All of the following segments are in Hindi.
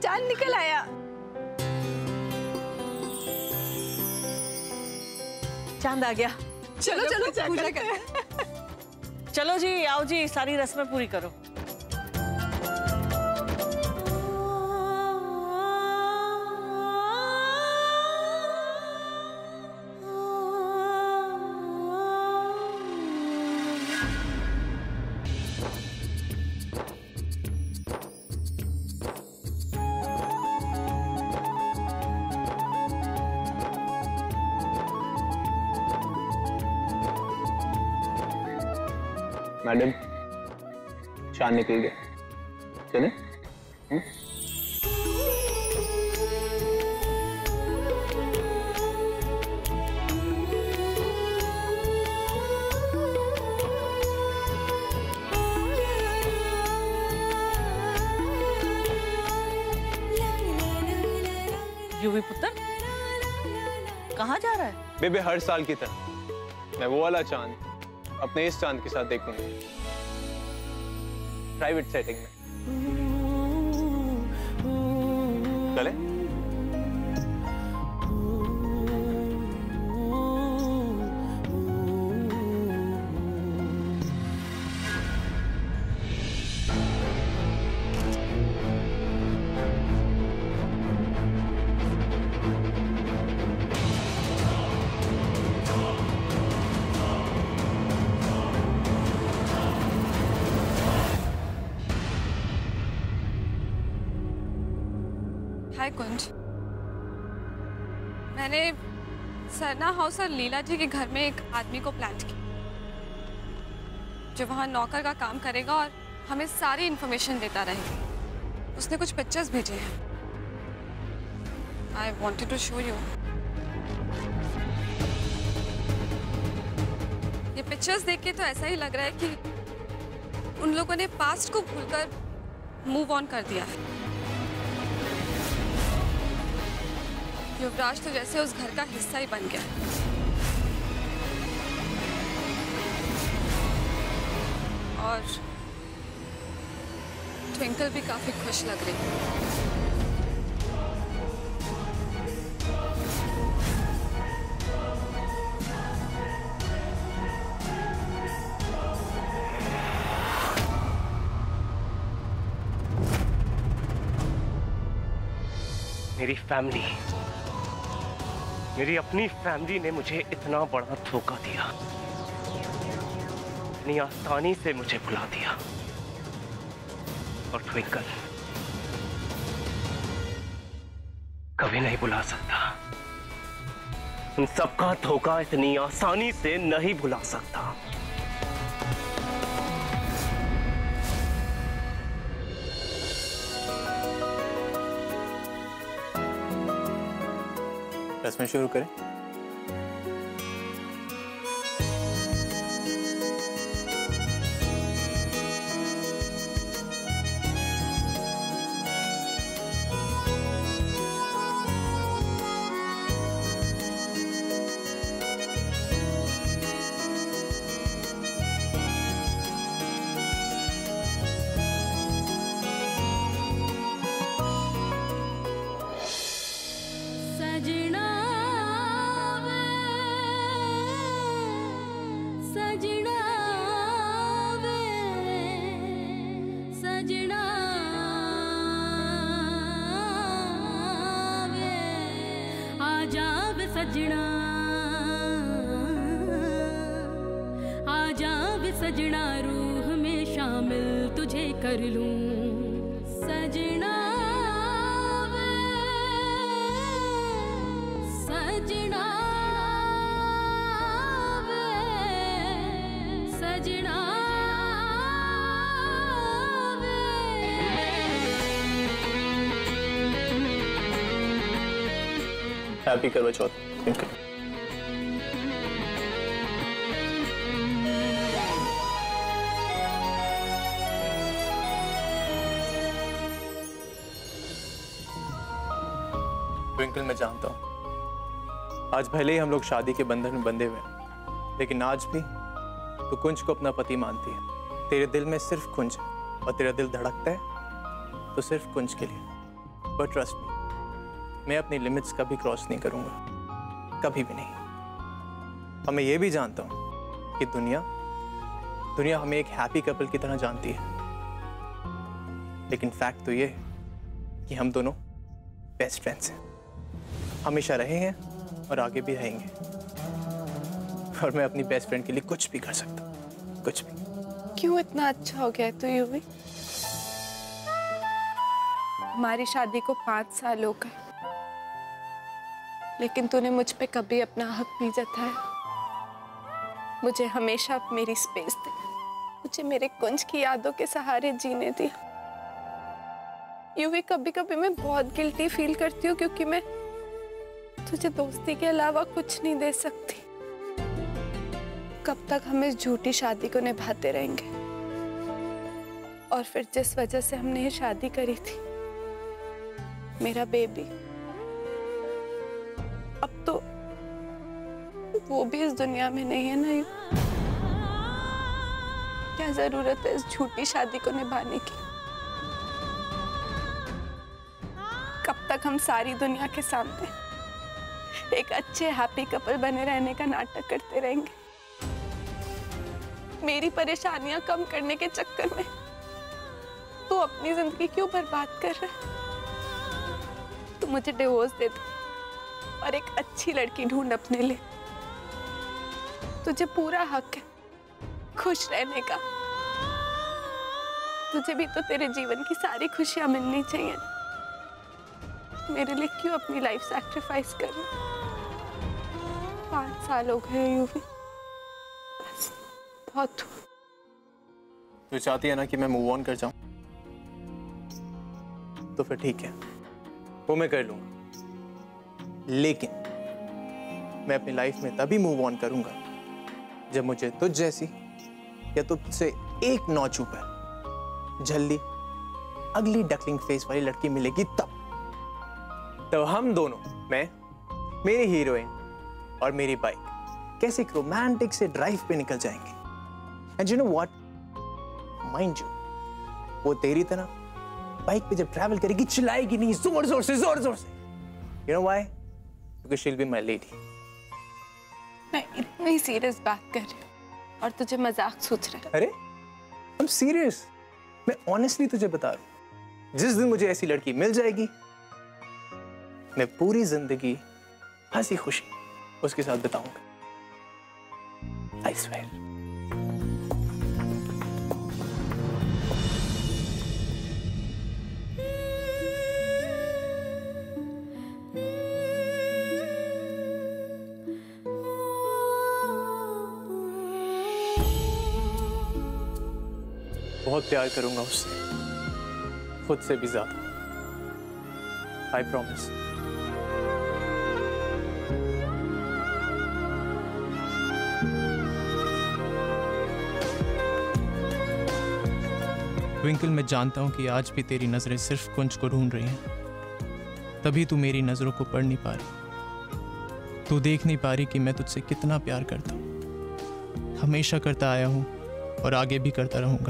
चांद निकल आया। चांद आ गया। चलो चलो पूजा करते हैं। चलो जी, आओ जी, सारी रस्में पूरी करो। मैडम, चांद निकल गया, चले? युवी पुत्र, कहाँ जा रहा है? बेबे, हर साल की तरह मैं वो वाला चांद अपने इस चांद के साथ देखूंगा, प्राइवेट सेटिंग में। चले? हाय कुंज, मैंने सरना हाउस और लीला जी के घर में एक आदमी को प्लांट किया जो वहाँ नौकर का काम करेगा और हमें सारी इन्फॉर्मेशन देता रहेगा। उसने कुछ पिक्चर्स भेजे हैं। I wanted to show you. ये पिक्चर्स देख के तो ऐसा ही लग रहा है कि उन लोगों ने पास्ट को भूलकर मूव ऑन कर दिया है। युवराज तो जैसे उस घर का हिस्सा ही बन गया। और ट्विंकल भी काफी खुश लग रही है। मेरी फैमिली, मेरी अपनी फैमिली ने मुझे इतना बड़ा धोखा दिया, इतनी आसानी से मुझे भुला दिया। और ट्विंकल कभी नहीं भुला सकता। उन सबका धोखा इतनी आसानी से नहीं भुला सकता। रस्में शुरू करें? सजना आजा वे सजना, रूह में शामिल तुझे कर लूं। सजना वे सजना वे सजना वे। हैप्पी करवाचौथ। ट्विंकल, मैं जानता हूँ आज भले ही हम लोग शादी के बंधन में बंधे हुए हैं, लेकिन आज भी तो कुंज को अपना पति मानती है। तेरे दिल में सिर्फ कुंज है और तेरा दिल धड़कता है तो सिर्फ कुंज के लिए। बट ट्रस्ट मी, मैं अपनी लिमिट्स कभी क्रॉस नहीं करूंगा, कभी भी नहीं। और मैं ये भी जानता हूं कि दुनिया हमें एक हैप्पी कपल की तरह जानती है, लेकिन फैक्ट तो ये है कि हम दोनों बेस्ट फ्रेंड्स हैं, हमेशा रहे हैं और आगे भी रहेंगे। और मैं अपनी बेस्ट फ्रेंड के लिए कुछ भी कर सकता हूं, कुछ भी। क्यों इतना अच्छा हो गया तो यूवी? हमारी शादी को 5 साल हो गए, लेकिन तूने मुझ पे कभी अपना हक नहीं जताया। मुझे हमेशा मेरी स्पेस दी, मुझे मेरे कुंज की यादों के सहारे जीने दिया। यूवी कभी कभी मैं बहुत गिल्टी फील करती हूँ, क्योंकि मैं तुझे दोस्ती के अलावा कुछ नहीं दे सकती। कब तक हम इस झूठी शादी को निभाते रहेंगे? और फिर जिस वजह से हमने ये शादी करी थी, मेरा बेबी, अब तो वो भी इस दुनिया में नहीं है ना। क्या जरूरत है इस झूठी शादी को निभाने की? कब तक हम सारी दुनिया के सामने एक अच्छे हैप्पी कपल बने रहने का नाटक करते रहेंगे? मेरी परेशानियां कम करने के चक्कर में तू अपनी जिंदगी क्यों बर्बाद कर रहा है? तू मुझे डिवोर्स दे दे और एक अच्छी लड़की ढूंढ अपने लिए। तुझे पूरा हक है खुश रहने का। तुझे भी तो तेरे जीवन की सारी खुशियां मिलनी चाहिए। मेरे लिए क्यों अपनी लाइफ सैक्रिफाइस कर रहा? 5 साल हो गए यूवी, बस बहुत। तू चाहती है ना कि मैं मूव ऑन कर जाऊं, तो फिर ठीक है, वो मैं कर लूंगा। लेकिन मैं अपनी लाइफ में तभी मूव ऑन करूंगा जब मुझे तुझ जैसी या तुझसे एक नॉच ऊपर झल्ली अगली डकलिंग फेस वाली लड़की मिलेगी। तब हम दोनों, मैं, मेरी हीरोइन और मेरी बाइक, कैसे एक रोमांटिक से ड्राइव पे निकल जाएंगे। And you know what, mind you, वो तेरी तरह बाइक पे जब ट्रैवल करेगी चिल्लाएगी नहीं, जोर जोर से। You know why? Because she will be my lady. मैं इतनी सीरियस बात कर रही हूँ और तुझे मजाक सोच रहा है। अरे आई एम सीरियस, मैं ऑनेस्टली तुझे बता रहा हूँ, जिस दिन मुझे ऐसी लड़की मिल जाएगी, मैं पूरी जिंदगी हंसी खुशी उसके साथ बिताऊंगा। I swear. बहुत प्यार करूंगा उससे, खुद से भी ज्यादा। I promise. ट्विंकल, मैं जानता हूं कि आज भी तेरी नजरें सिर्फ कुंज को ढूंढ रही हैं, तभी तू मेरी नजरों को पढ़ नहीं पा रही। तू देख नहीं पा रही कि मैं तुझसे कितना प्यार करता हूं, हमेशा करता आया हूं और आगे भी करता रहूंगा।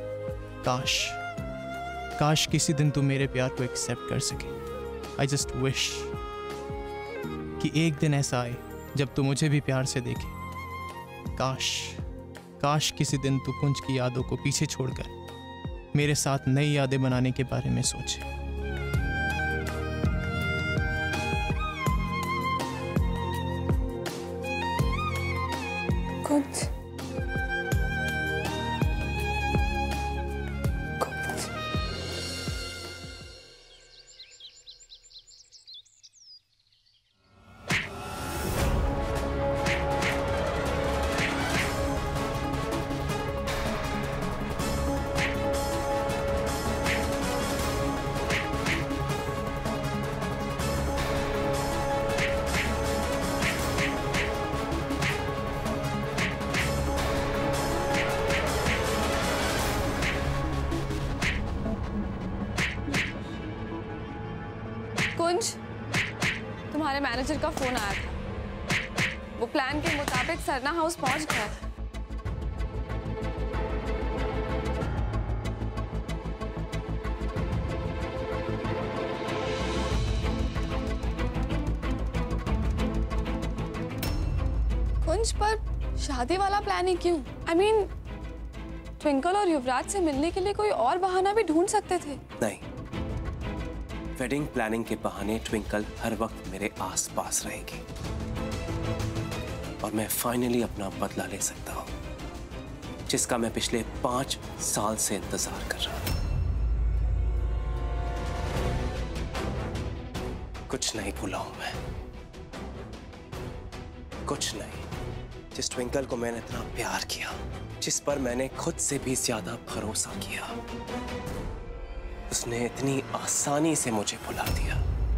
काश किसी दिन तू मेरे प्यार को एक्सेप्ट कर सके। आई जस्ट विश कि एक दिन ऐसा आए जब तू मुझे भी प्यार से देखे। काश किसी दिन तू कुंज की यादों को पीछे छोड़कर मेरे साथ नई यादें बनाने के बारे में सोचे। कुंज, कुंज, तुम्हारे मैनेजर का फोन आया था। वो प्लान के मुताबिक सरना हाउस पहुंच गया था। कुंज, पर शादी वाला प्लान ही क्यों? I mean, ट्विंकल और युवराज से मिलने के लिए कोई और बहाना भी ढूंढ सकते थे। नहीं, वेडिंग प्लानिंग के बहाने ट्विंकल हर वक्त मेरे आसपास रहेगी और मैं फाइनली अपना बदला ले सकता हूं, जिसका मैं पिछले 5 साल से इंतजार कर रहा हूं। कुछ नहीं भूला हूं मैं, कुछ नहीं। जिस ट्विंकल को मैंने इतना प्यार किया, जिस पर मैंने खुद से भी ज्यादा भरोसा किया, उसने इतनी आसानी से मुझे भुला दिया।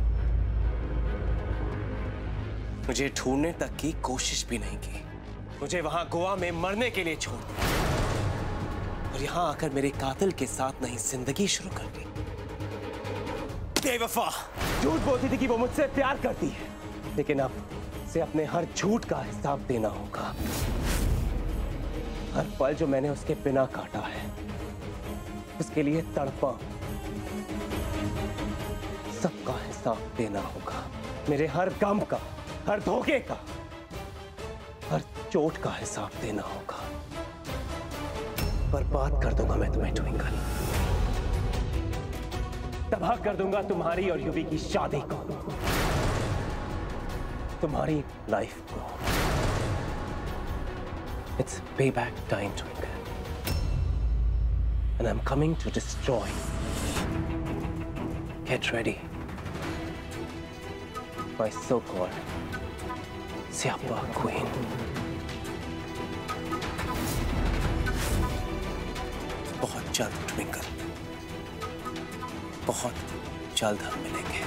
मुझे ढूंढने तक की कोशिश भी नहीं की, मुझे वहां गोवा में मरने के लिए छोड़ दिया और यहां आकर मेरे कातिल के साथ नई जिंदगी शुरू कर दी। बेवफा, झूठ बोलती थी कि वो मुझसे प्यार करती है, लेकिन अब से अपने हर झूठ का हिसाब देना होगा। हर पल जो मैंने उसके बिना काटा है, उसके लिए तड़पा, सबका हिसाब देना होगा। मेरे हर गम का, हर धोखे का, हर चोट का हिसाब देना होगा। बर्बाद कर दूंगा मैं तुम्हें ट्विंकल, तबाह कर दूंगा तुम्हारी और युवी की शादी को, तुम्हारी लाइफ को। It's payback time, Twinkle, and I'm coming to destroy. Get ready, my so-called Chopra queen. बहुत जल्द ट्विंकल, बहुत जल्द हम मिलेंगे।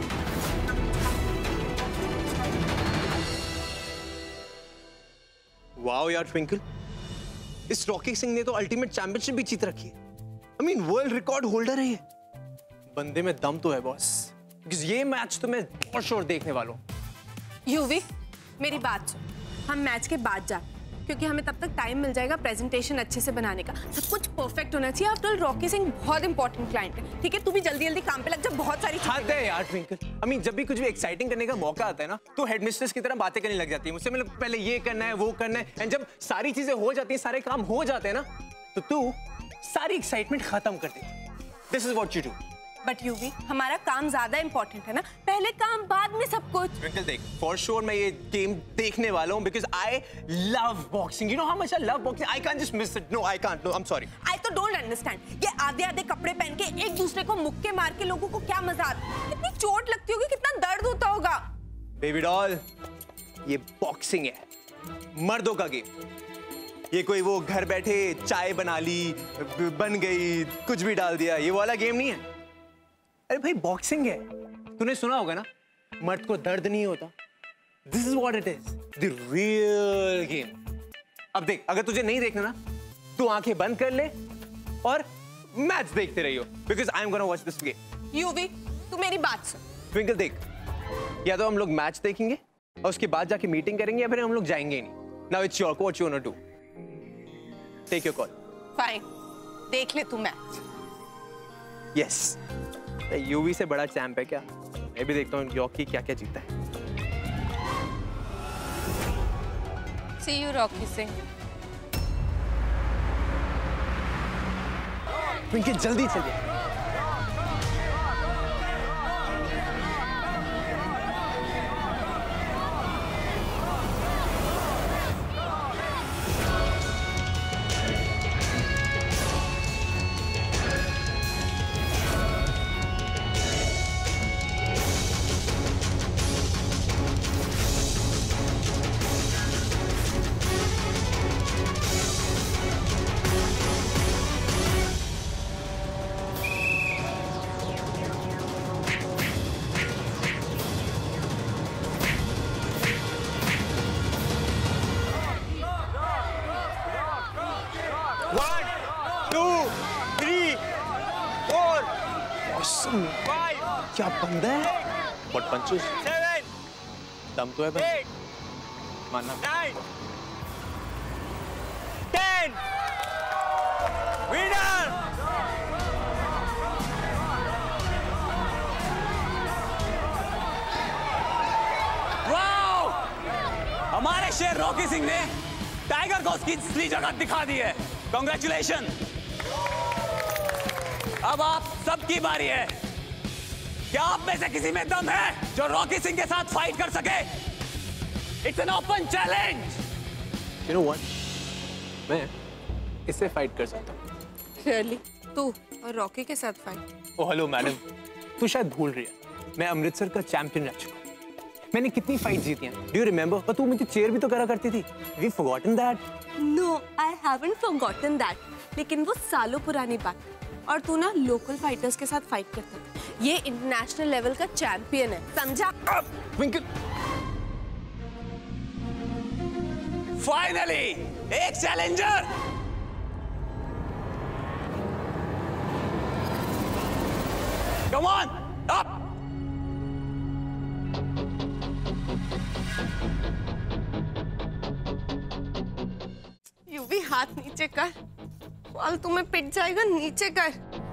वाओ यार ट्विंकल, इस रॉकी सिंह ने तो अल्टीमेट चैंपियनशिप भी जीत रखी है। I mean world record holder है ये। बंदे में दम तो है बॉस, बिकॉज़ ये मैच तो मैं फॉर श्योर देखने वाला हूं। यूवी, मेरी बात सुन, हम मैच के बाद जाते, क्योंकि हमें तब तक टाइम मिल जाएगा प्रेजेंटेशन अच्छे से बनाने का। सब कुछ परफेक्ट होना चाहिए। आफ्टर ऑल रॉकी सिंह बहुत इंपॉर्टेंट क्लाइंट है, ठीक है? तू भी जल्दी जल्दी काम पे लग जा, बहुत सारी हद है यार ट्विंकल। आई मीन जब भी कुछ भी एक्साइटिंग करने का मौका आता है ना, तो हेडमिस्ट्रेस की तरह बातें करने लग जाती है मुझसे। मतलब पहले ये करना है, वो करना है, एंड जब सारी चीजें हो जाती हैं, सारे काम हो जाते हैं ना, तो तू सारी एक्साइटमेंट खत्म कर देती। This is what you do. But Yuvi, हमारा काम ज्यादा इंपॉर्टेंट है ना, पहले काम बाद में सब कुछ। ट्विंकल देख, फॉर श्योर मैं ये गेम देखने वाला हूँ, because I love boxing. You know how much I love boxing. I can't just miss it. No, I can't. No, I am sorry. I तो डोंट अंडरस्टैंड, ये आधे आधे कपड़े पहन के एक दूसरे को मुक्के मार के लोगों को क्या मजा आता है? कितनी चोट लगती होगी, कितना दर्द होता होगा। बेबी डॉल, ये बॉक्सिंग है, मर्दों का गेम। ये कोई वो घर बैठे चाय बना ली, बन गई, कुछ भी डाल दिया, ये वाला गेम नहीं है। अरे भाई बॉक्सिंग है, तूने सुना होगा ना, मर्द को दर्द नहीं होता। This is what it is, the real game. अब देख, अगर तुझे नहीं देखना ना, तू आंखें बंद कर ले और मैच देखते रहियो, because I am gonna watch this game. Yuvi, तू मेरी बात सुन। ट्विंकल देख, या तो हम लोग मैच देखेंगे और उसके बाद जाके मीटिंग करेंगे, या फिर हम लोग जाएंगे ही नहीं। Now it's your call, what you want to do, take your call. Fine, देख ले तू मैच। यस, यूवी से बड़ा चैंप है क्या? मैं भी देखता हूँ रॉकी क्या क्या जीता है। See you, Rocky Singh. Twinkle जल्दी चलिए। क्या बंदा है? What punches? 7 दम तो है बस। 8 मानना। 9 10 विनर। वाओ, हमारे शेर रॉकी सिंह ने टाइगर को उसकी असली जगह दिखा दी है। कांग्रेचुलेशन। अब आप सबकी बारी है। क्या आप में से किसी में दम है जो रॉकी सिंह के साथ फाइट कर सके? It's an open challenge. You know what, मैं इससे फाइट कर सकता हूँ। रियली? तू और रॉकी के साथ फाइट? ओह हेलो मैडम, तू शायद भूल रही है, मैं अमृतसर का चैंपियन रह चुका हूँ। मैंने कितनी फाइट जीती हैं, डू यू रिमेंबर? और तू मुझे चेयर भी तो करा करती थी। We forgotten that? No, I haven't forgotten that. लेकिन वो सालों पुरानी बात है। और तू ना लोकल फाइटर्स के साथ फाइट करता है। ये इंटरनेशनल लेवल का चैंपियन है, समझा? ट्विंकल, फाइनली एक challenger. Come on, up. You भी हाथ नीचे कर, वाल तुम्हें पिट जाएगा। नीचे कर।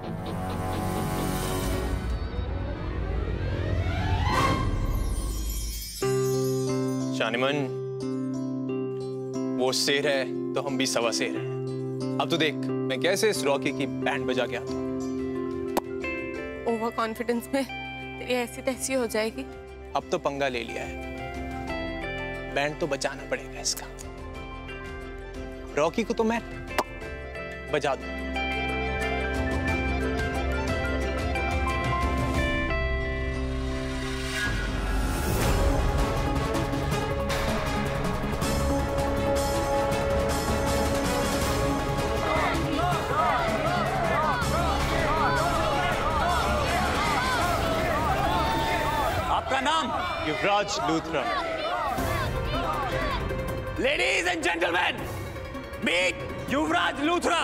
शानिमन, वो शेर है तो हम भी सवा शेर हैं। अब तो देख मैं कैसे इस रॉकी की बैंड बजा के आता हूँ। ओवर कॉन्फिडेंस में तेरी ऐसी तैसी हो जाएगी। अब तो पंगा ले लिया है, बैंड तो बचाना पड़ेगा इसका। रॉकी को तो मैं बजा दूं। आपका नाम? Yuvraj Luthra. Ladies and gentleman, meet Yuvraj Luthra.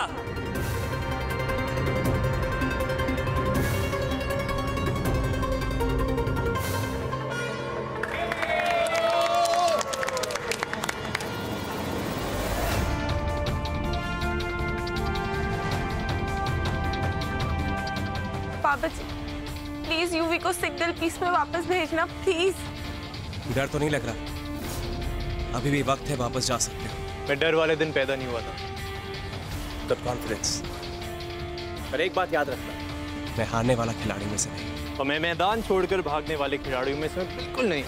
पापा जी, प्लीज यूवी को सिंगल पीस में वापस भेजना, प्लीज। डर तो नहीं लग रहा? अभी भी वक्त है, वापस जा सकते हो। मैं डर वाले दिन पैदा नहीं हुआ था। Good confidence. पर एक बात याद रखना, मैं हारने वाला खिलाड़ी में से नहीं। और मैं मैदान छोड़कर भागने वाले खिलाड़ियों में से बिल्कुल नहीं।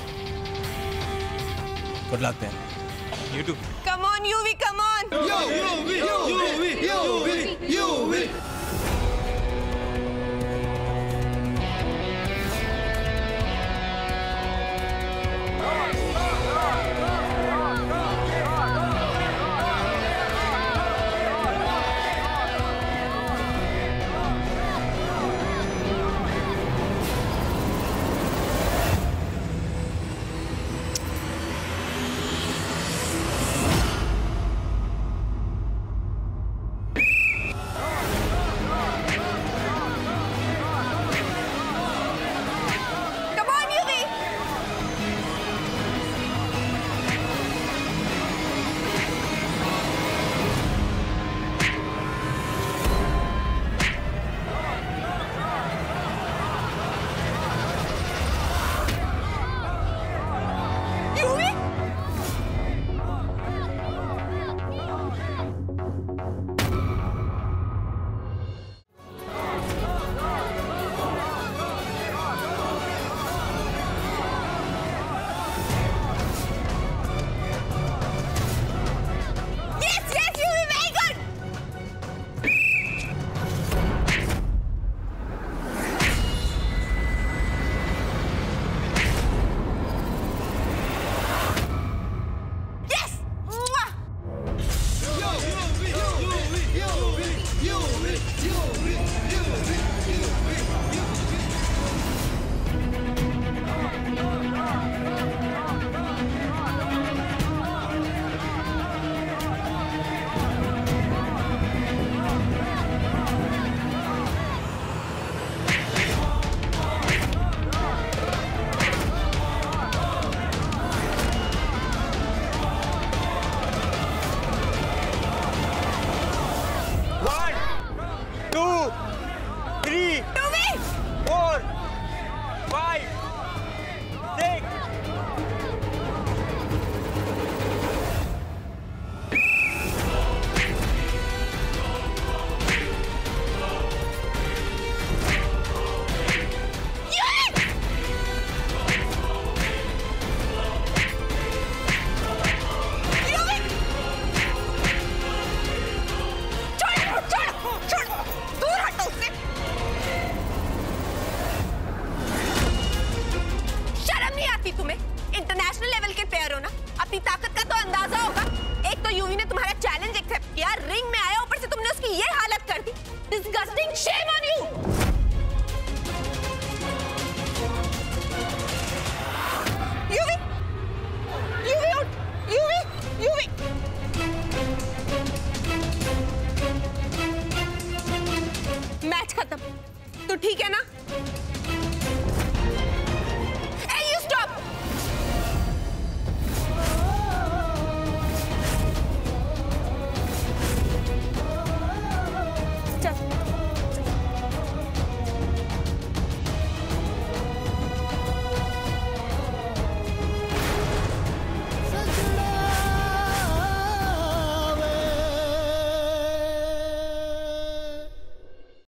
Good luck then. You too. Come on Yuvi, come on. Yuvi. ना।